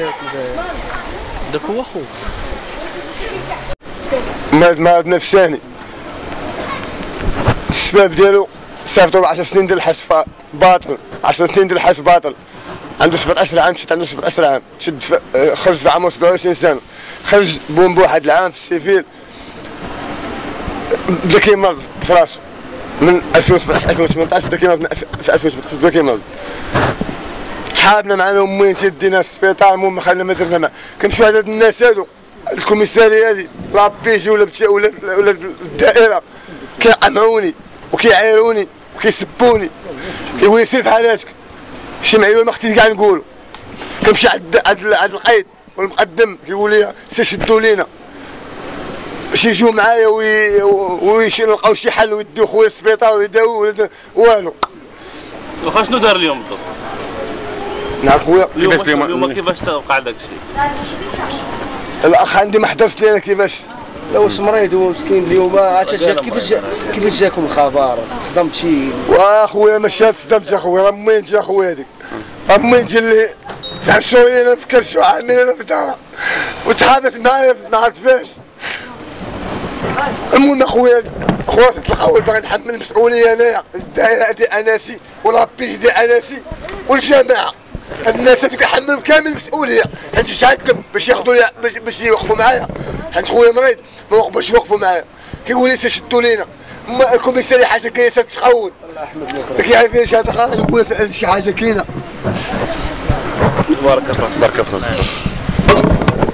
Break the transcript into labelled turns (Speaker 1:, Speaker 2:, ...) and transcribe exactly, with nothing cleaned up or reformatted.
Speaker 1: داك هو خوك.
Speaker 2: مرض مرض نفساني. السبب ديالو صيفطو بعشر سنين ديال الحبس باطل، عشر سنين ديال الحبس باطل. عنده سبعطاش عام، شد عنده سبعطاش عام، شد خرج في عمره سبعة وعشرين سنة، خرج بوم بواحد العام في السيفيل. بدا كيمرض في راسو من ألفين وسبعطاش ألفين وثمنطاش، بدا كيمرض في ألفين وسبعطاش بدا كيمرض. تحابنا معنا ومين تيدينا للسبيطار، المهم ما خلينا ما درنا معاه. كنمشيو عند هاد الناس هادو الكوميساريه هادي لابيجي ولا ولا ولا الدائره كيعمعوني وكيعايروني وكيسبوني، كيقول لي سير في حالاتك. شي معيوه ما خصنيش كاع نقولوا. كنمشي عند عند القايد والمقدم كيقول لي سير شدوا لينا باش يجيو معايا ويلقاو شي حل ويديو خويا للسبيطار ويداووا والو.
Speaker 1: واخا شنو دار اليوم بالضبط؟
Speaker 2: نعم خويا.
Speaker 1: اليوم اليوم كيفاش وقع داك الشيء؟
Speaker 2: الاخ عندي ما حضرش لينا كيفاش.
Speaker 3: لا واش مريض هو مسكين اليوم عاد جا كيفاش كيفاش جاكم الخبر؟ تصدمت شي؟
Speaker 2: واخويا ماشي تصدمت اخويا، راه مين جا خويا هذيك، راه مين جا اللي تعشوا لينا في كرشو عاملين انا في دارها وتحابس معايا ما عرفت فاش. المهم اخويا خويا تلقاو باغي نحمل المسؤوليه انايا، الدائره دي اناسي والابيج دي اناسي والجماعه، هاد الناس هادو كيحملوا كامل المسؤوليه، حيت شعدتهم باش ياخذوا لي باش باش يوقفوا معايا، حيت خويا مريض ما وقفوش يوقفوا معايا، كيقول لي شدوا لينا. الكوميساري حاجه كاينه تتخون. الله يحمد لك. كيعرفين شي هذا نقول شي حاجه كاينه.
Speaker 1: بارك الله بارك الله.